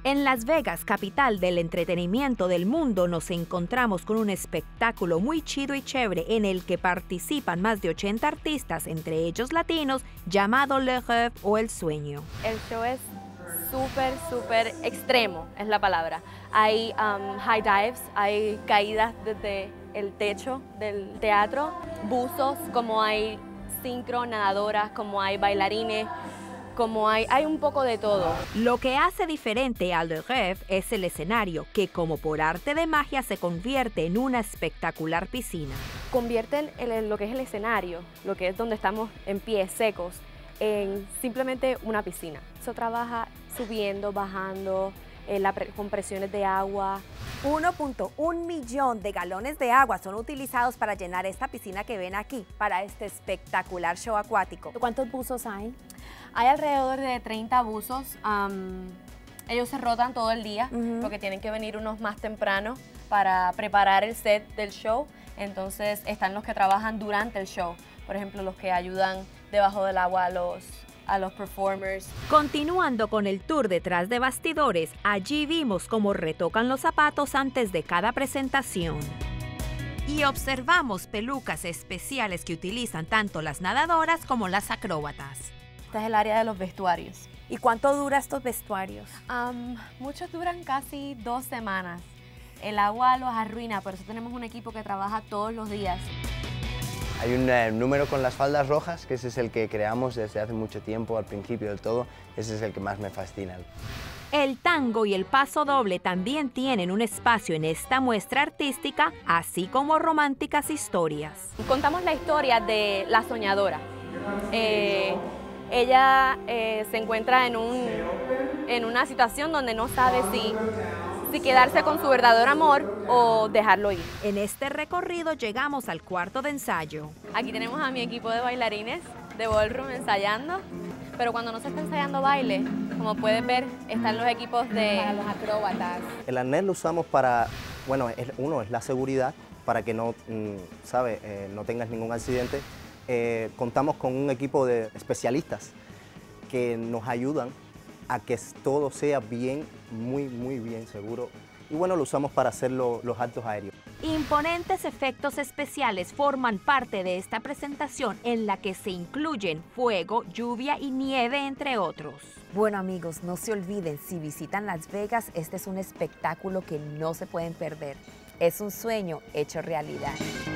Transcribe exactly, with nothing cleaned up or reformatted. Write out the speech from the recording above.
En Las Vegas, capital del entretenimiento del mundo, nos encontramos con un espectáculo muy chido y chévere en el que participan más de ochenta artistas, entre ellos latinos, llamado Le Rêve o El Sueño. El show es súper, súper extremo, es la palabra. Hay um, high dives, hay caídas desde el techo del teatro, buzos, como hay sincro, nadadoras, como hay bailarines, como hay, hay un poco de todo. Lo que hace diferente a Le Rêve es el escenario, que como por arte de magia se convierte en una espectacular piscina. Convierten el, lo que es el escenario, lo que es donde estamos en pie, secos, en simplemente una piscina. Eso trabaja subiendo, bajando, eh, la pre con presiones de agua. uno punto uno millón de galones de agua son utilizados para llenar esta piscina que ven aquí, para este espectacular show acuático. ¿Cuántos buzos hay? Hay alrededor de treinta buzos. Um, ellos se rotan todo el día, Uh-huh. porque tienen que venir unos más temprano para preparar el set del show. Entonces están los que trabajan durante el show. Por ejemplo, los que ayudan debajo del agua a los, a los performers. Continuando con el tour detrás de bastidores, allí vimos cómo retocan los zapatos antes de cada presentación. Y observamos pelucas especiales que utilizan tanto las nadadoras como las acróbatas. Este es el área de los vestuarios. ¿Y cuánto dura estos vestuarios? Um, muchos duran casi dos semanas. El agua los arruina, por eso tenemos un equipo que trabaja todos los días. Hay un eh, número con las faldas rojas, que ese es el que creamos desde hace mucho tiempo, al principio del todo. Ese es el que más me fascina. El tango y el paso doble también tienen un espacio en esta muestra artística, así como románticas historias. Contamos la historia de la soñadora. Eh, ella eh, se encuentra en, un, en una situación donde no sabe si, si quedarse con su verdadero amor o dejarlo ir. En este recorrido llegamos al cuarto de ensayo. Aquí tenemos a mi equipo de bailarines de ballroom ensayando, pero cuando no se está ensayando baile, como puedes ver, están los equipos de Para los acróbatas. El arnés lo usamos para, bueno, es, uno es la seguridad, para que no, mm, ¿sabe? Eh, no tengas ningún accidente. Eh, contamos con un equipo de especialistas que nos ayudan a que todo sea bien, muy, muy bien seguro. Y bueno, lo usamos para hacer lo, los saltos aéreos. Imponentes efectos especiales forman parte de esta presentación en la que se incluyen fuego, lluvia y nieve, entre otros. Bueno amigos, no se olviden, si visitan Las Vegas, este es un espectáculo que no se pueden perder. Es un sueño hecho realidad.